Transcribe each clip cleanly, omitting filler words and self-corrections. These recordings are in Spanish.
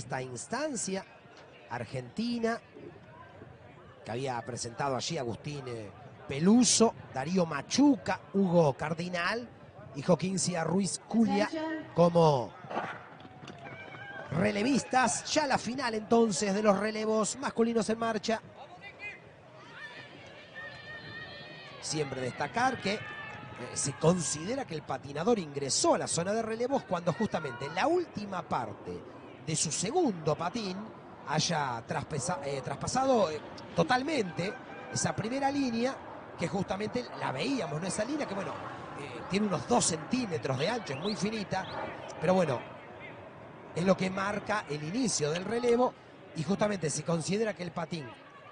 esta instancia. Argentina, que había presentado allí Agustín Peluso, Darío Machuca, Hugo Cardinal y Joaquín Cía Ruiz Culia como relevistas. Ya la final entonces de los relevos masculinos en marcha. Siempre destacar que se considera que el patinador ingresó a la zona de relevos cuando justamente en la última parte de su segundo patín haya traspasado totalmente esa primera línea, que justamente la veíamos, ¿no? Esa línea que, bueno, tiene unos 2 centímetros de ancho, es muy finita, pero bueno, es lo que marca el inicio del relevo. Y justamente se considera que el patín,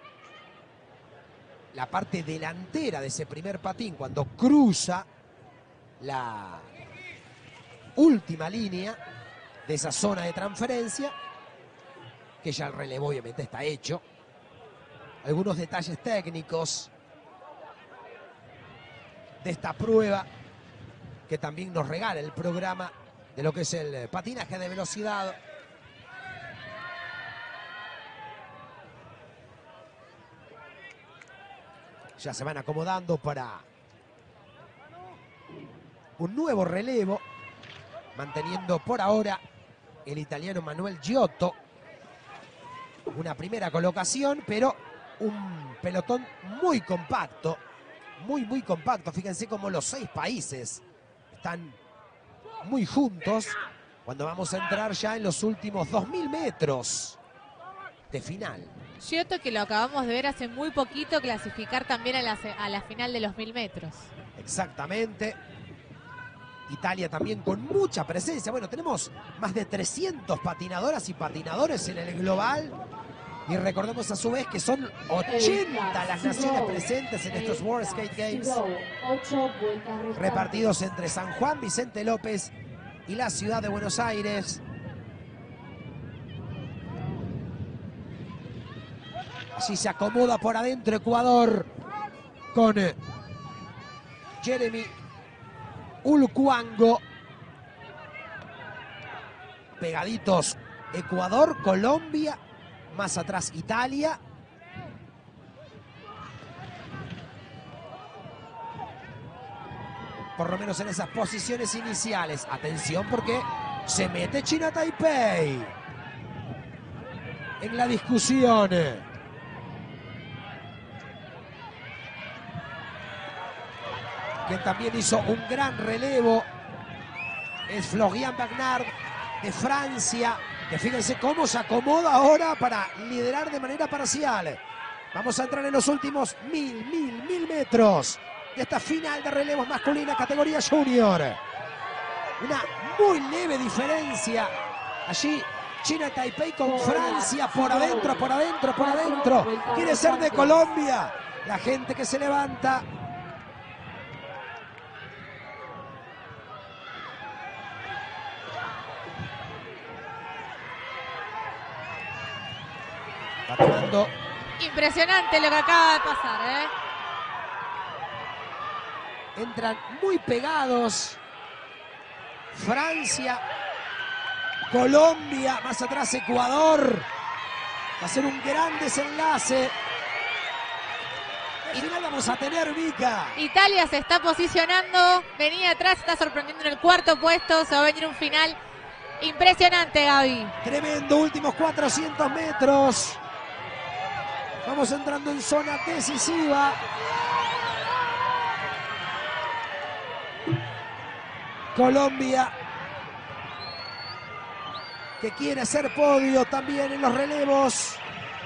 la parte delantera de ese primer patín, cuando cruza la última línea de esa zona de transferencia, que ya el relevo obviamente está hecho. Algunos detalles técnicos de esta prueba que también nos regala el programa de lo que es el patinaje de velocidad. Ya se van acomodando para un nuevo relevo, manteniendo por ahora el italiano Manuel Giotto una primera colocación, pero un pelotón muy compacto, muy compacto. Fíjense cómo los 6 países están muy juntos cuando vamos a entrar ya en los últimos 2000 metros de final. Giotto, que lo acabamos de ver hace muy poquito clasificar también a la final de los 1000 metros. Exactamente. Italia también con mucha presencia. Bueno, tenemos más de 300 patinadoras y patinadores en el global. Y recordemos a su vez que son 80 las naciones presentes en estos World Skate Games, repartidos entre San Juan, Vicente López y la ciudad de Buenos Aires. Así se acomoda por adentro Ecuador con Jeremy Ulucuango. Pegaditos Ecuador, Colombia, más atrás Italia. Por lo menos en esas posiciones iniciales. Atención porque se mete China Taipei en la discusión. Quien también hizo un gran relevo es Florian Bernard de Francia, que fíjense cómo se acomoda ahora para liderar de manera parcial. Vamos a entrar en los últimos 1000 metros de esta final de relevos masculina categoría junior. Una muy leve diferencia allí. China Taipei con Francia por adentro, por adentro, por adentro. Quiere ser de Colombia. La gente que se levanta. Patinando. Impresionante lo que acaba de pasar, ¿eh? Entran muy pegados. Francia, Colombia, más atrás Ecuador. Va a ser un gran desenlace. Al final vamos a tener Vika. Italia se está posicionando, venía atrás, está sorprendiendo en el 4.º puesto. Se va a venir un final impresionante, Gaby. Tremendo, últimos 400 metros. Vamos entrando en zona decisiva. Colombia, que quiere hacer podio también en los relevos.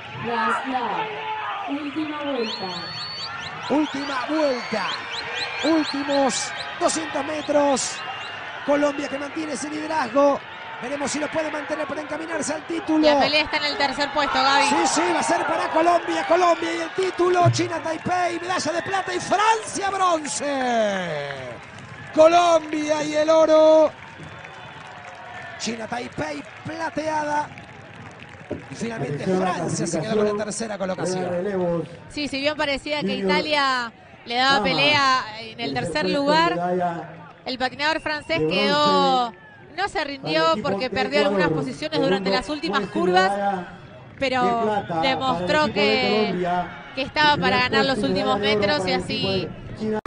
Última vuelta. Última vuelta. Últimos 200 metros. Colombia que mantiene ese liderazgo. Veremos si lo puede mantener para encaminarse al título. La pelea está en el 3.er puesto, Gaby. Sí, va a ser para Colombia. Colombia y el título. China Taipei, medalla de plata y Francia bronce. Colombia y el oro. China Taipei plateada. Y finalmente Francia se quedó con la tercera colocación. Sí, si bien parecía que Italia le daba pelea en el tercer lugar, el patinador francés quedó no se rindió porque perdió algunas posiciones durante las últimas curvas, pero demostró que estaba para ganar los últimos metros y así